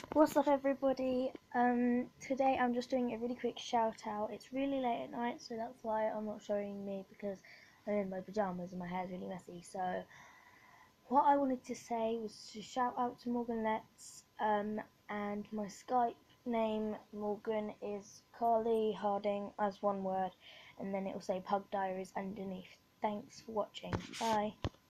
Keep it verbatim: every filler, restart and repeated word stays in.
What's up, everybody? Um, today I'm just doing a really quick shout out. It's really late at night, so that's why I'm not showing me, because I'm in my pajamas and my hair's really messy. So what I wanted to say was to shout out to Morgan Letts, um, and my Skype name, Morgan, is Carly Harding as one word, and then it will say Pug Diaries underneath. Thanks for watching. Bye.